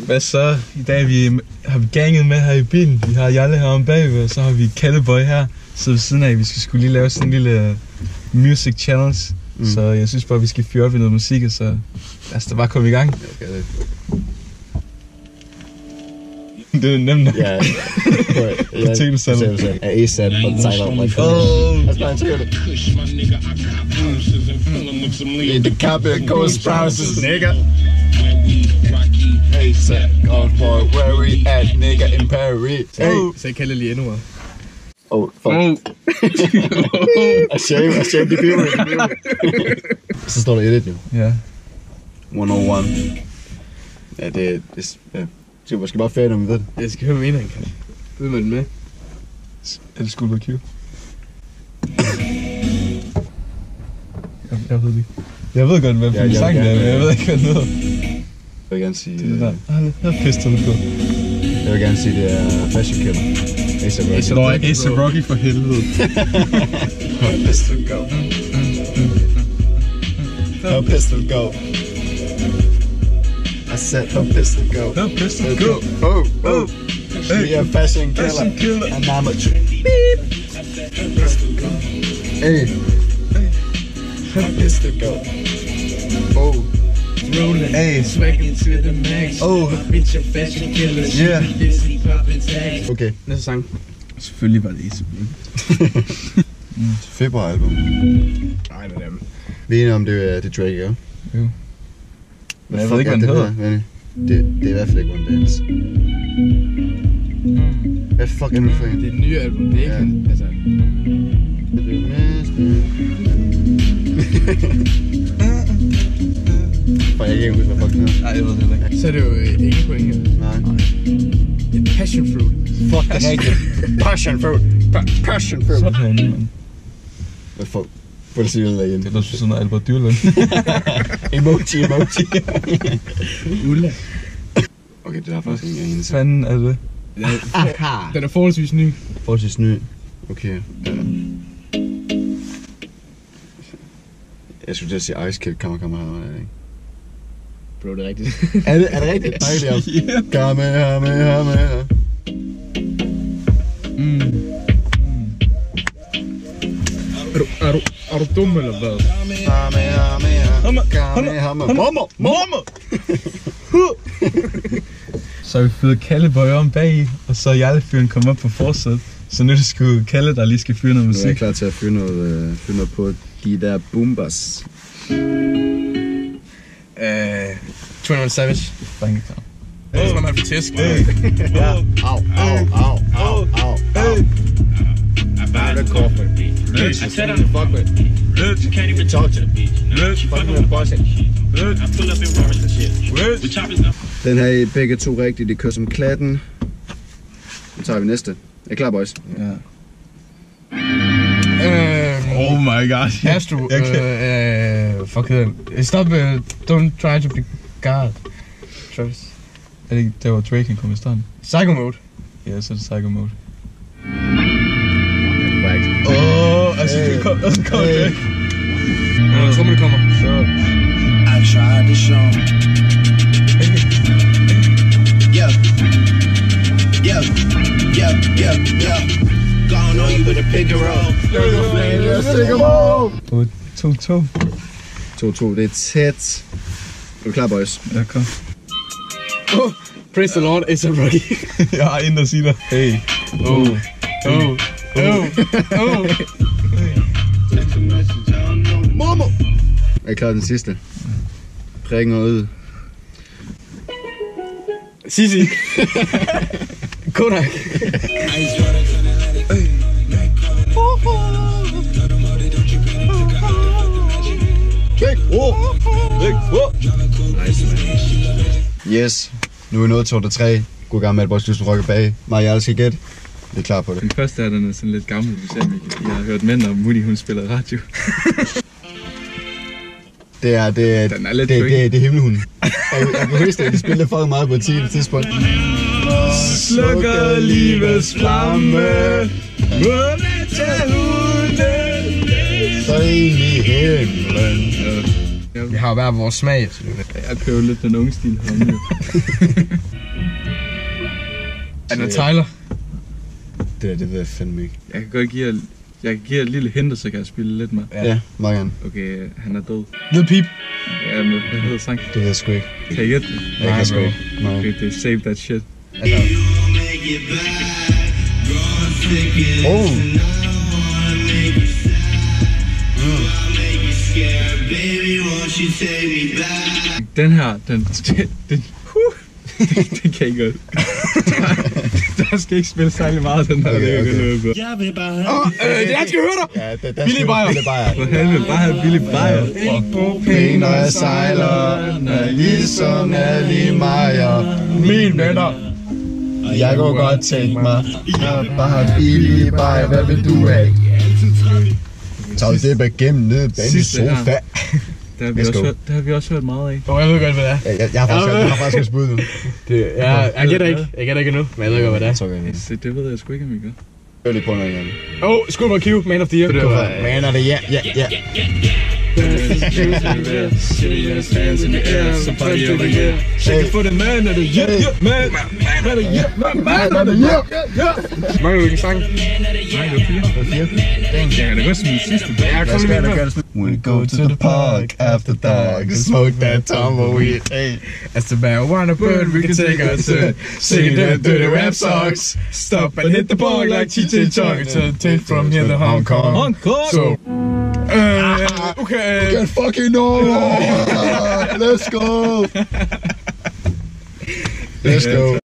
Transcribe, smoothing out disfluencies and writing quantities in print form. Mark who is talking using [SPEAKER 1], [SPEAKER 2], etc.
[SPEAKER 1] Hvad så? I dag har vi ganget med her i bilen. Vi har Jalle her om bagved, og så har vi Kalleboy her. Så ved siden af, vi skulle lige lave sådan en lille music challenge. Så jeg synes bare, vi skal fyre op i noget musik, og så lad os da bare komme i gang. Det er nemt nok.
[SPEAKER 2] Ja.
[SPEAKER 1] Potato-salad.
[SPEAKER 2] Ja, A-sat og sejler. Lad os bare tage det. In the capital coast sprouts, nigga. A-sat, on for where we at, nigga, in Paris.
[SPEAKER 3] Hey, så jeg kalder lige endnu mere.
[SPEAKER 2] Oh, fuck. A shame, det bliver. Så står der 1-1 jo.
[SPEAKER 1] Ja.
[SPEAKER 2] 101. Ja, det skal måske bare færdigt, når vi ved det.
[SPEAKER 3] Jeg skal høre, hvad han kan. Ved man med?
[SPEAKER 1] Er det Schoolboy Q? Jeg ved det ikke. Jeg ved godt, hvad for en sang det er, men jeg ved ikke, hvad det hedder.
[SPEAKER 2] Jeg vil gerne sige...
[SPEAKER 1] Det der. Jeg er pissed på.
[SPEAKER 2] Jeg vil gerne sige, det er Fashion Killer.
[SPEAKER 1] A$AP Rocky for helvede.
[SPEAKER 2] Pistol go. Her pistol go. I said her pistol go.
[SPEAKER 1] Her pistol go.
[SPEAKER 2] Oh. We are Fashion Killer. And I'm a beep. Hey. Her pistol go. Oh.
[SPEAKER 3] Rolling,
[SPEAKER 1] hey,
[SPEAKER 3] swagging to the max.
[SPEAKER 1] Oh,
[SPEAKER 3] bitch, a fashion killer.
[SPEAKER 1] Yeah.
[SPEAKER 2] Okay.
[SPEAKER 3] Næste sang.
[SPEAKER 1] Selvfølgelig var det A$AP.
[SPEAKER 2] Februar-album.
[SPEAKER 3] Nej, det er dem.
[SPEAKER 2] Vi er enige om, det er Drake, ikke?
[SPEAKER 1] Jo.
[SPEAKER 2] Hvad
[SPEAKER 1] jeg ved ikke, hvad den hedder.
[SPEAKER 2] Det er i hvert fald ikke One Dance. Hvad fuck er det for en?
[SPEAKER 3] Det er et nye album, det er ikke han, altså...
[SPEAKER 2] For jeg kan ikke huske, hvad fuck den hedder.
[SPEAKER 1] Nej, jeg ved det ikke.
[SPEAKER 3] Så er det jo ingen point.
[SPEAKER 2] Nej.
[SPEAKER 3] Det er Passion Fruit.
[SPEAKER 2] Fuck, det er rigtigt. Passion Fruit. Passion Fruit.
[SPEAKER 1] Sådan, mand.
[SPEAKER 2] Hvad fuck? Få det sige ud igen.
[SPEAKER 1] Det er også sådan noget Albert Dyrlund.
[SPEAKER 2] Emoji.
[SPEAKER 3] Ulla.
[SPEAKER 2] Okay, det er faktisk ikke engang eneste.
[SPEAKER 1] Fanden er det?
[SPEAKER 3] Den er forholdsvis ny.
[SPEAKER 2] Forholdsvis ny. Okay. Jeg skulle til at sige Ice Kid, kammer, ikke?
[SPEAKER 3] Bro, det er rigtigt.
[SPEAKER 2] Er det rigtigt? Nej, det er Kamehameha.
[SPEAKER 3] Er du dum eller hvad?
[SPEAKER 2] Mamma!
[SPEAKER 1] Så har vi fået Kalleboy om bag, og så er Jarle-fyren kommet op på forsædet. Så nu er det sgu Kalle, der lige skal fyre noget musik.
[SPEAKER 2] Nu er jeg klar til at fyre noget på de der boombas.
[SPEAKER 3] 21 Savage.
[SPEAKER 1] Bankekram.
[SPEAKER 3] Det er som om han får tæsk.
[SPEAKER 2] Ja. Au.
[SPEAKER 4] I buy the car for the beach. I said I'm fuck with. You can't even talk to the beach. She fucking with a boss and shit. I pull up in Rollers and shit. The chop is up.
[SPEAKER 2] Den her I begge to rigtigt, det kører som klatten. Nu tager vi næste. Er I klar, boys?
[SPEAKER 1] Ja. Oh my god.
[SPEAKER 3] Astro, fuck it. Stop, don't try to be God. Travis.
[SPEAKER 1] Er det ikke der, hvor Drake kom i starten?
[SPEAKER 3] Psycho Mode.
[SPEAKER 1] Ja, så er det Psycho Mode.
[SPEAKER 2] Og
[SPEAKER 1] så kom Drake.
[SPEAKER 3] Jeg tror, det kommer.
[SPEAKER 4] I tried to show. Yeah. Gone on you with a pick and roll.
[SPEAKER 2] 2-2, det er tæt. Er du klar, boys?
[SPEAKER 1] Ja, kom.
[SPEAKER 3] Praise the Lord, A$AP Rocky.
[SPEAKER 1] Jeg har intet at sige dig. Hey.
[SPEAKER 2] Mamma! Er I klar den sidste? Prikken og øde.
[SPEAKER 3] Sisi. Kodak.
[SPEAKER 2] Nice, man. Yes. Nu er vi nået til ordet 3. God gang med at vores lyst rokke bag. Maja, skal gætte. Vi er klar på det.
[SPEAKER 1] Den første er den sådan lidt gammel, du ser, Mikkel. Jeg har hørt mænd om Woody, hun spiller radio.
[SPEAKER 2] Det er himmelhunden. Jeg kan huske, at de spillede fucking meget på et tidspunkt.
[SPEAKER 1] Slukker livets flamme, måne til hunden,
[SPEAKER 2] så ind i himlen.
[SPEAKER 3] Vi har hver vores smag.
[SPEAKER 1] Jeg kører lidt den unge stil her.
[SPEAKER 3] Er det Tyler?
[SPEAKER 2] Det ved jeg fandme ikke.
[SPEAKER 1] Jeg kan godt give jer et lille hint, så kan jeg spille lidt med.
[SPEAKER 2] Ja, meget gerne.
[SPEAKER 1] Okay, han er død.
[SPEAKER 3] Lil Peep.
[SPEAKER 1] Ja, men hvad hedder sang?
[SPEAKER 2] Det ved jeg sgu ikke.
[SPEAKER 1] Kan I gætte det?
[SPEAKER 2] Jeg kan sgu ikke. Nej.
[SPEAKER 1] Okay, det er Save That Shit.
[SPEAKER 3] Altså,
[SPEAKER 1] Den her, den kan I godt. Der skal ikke spille særlig meget, den her.
[SPEAKER 2] Okay.
[SPEAKER 4] Jeg vil bare have...
[SPEAKER 3] det er, skal høre dig!
[SPEAKER 2] Ja,
[SPEAKER 3] Billy Beyer.
[SPEAKER 2] Billy Beyer.
[SPEAKER 1] For helvede, bare have Billy Beyer.
[SPEAKER 2] Penge, når jeg sejler, når jeg ligesom Ali Meyer.
[SPEAKER 3] Min venner.
[SPEAKER 2] Jeg kunne godt tænke mig, bare Billy Beyer, hvad vil du have? Tager vi det bare gennem ned bag min sofa.
[SPEAKER 1] Det har vi også hørt meget af.
[SPEAKER 3] Jeg ved godt, hvad det er.
[SPEAKER 2] Jeg har faktisk et spud nu.
[SPEAKER 3] Jeg gætter ikke. Jeg gætter ikke endnu, men jeg ved godt, hvad det er.
[SPEAKER 1] Det ved jeg sgu ikke, om I gør.
[SPEAKER 2] Hør lige på noget igen.
[SPEAKER 3] Skud for Q, Man of the Year.
[SPEAKER 2] Man of the Year, ja.
[SPEAKER 1] Shake it for the man of the year, man of the year, man of the year.
[SPEAKER 3] Mange hvilken sang?
[SPEAKER 1] Nej, det var 4. Jeg kan da godt smide sidste.
[SPEAKER 3] Jeg kom lige med.
[SPEAKER 2] We go to the park after dark and smoke that tumbleweed. Hey.
[SPEAKER 3] As the marijuana burn, we can take our turn. Sing them dirty rap songs. Stop and hit the park like Cheech Chong. It's a tape from here to Hong Kong.
[SPEAKER 1] Hong Kong!
[SPEAKER 3] So, okay.
[SPEAKER 2] Get fucking know. Let's go. Let's go.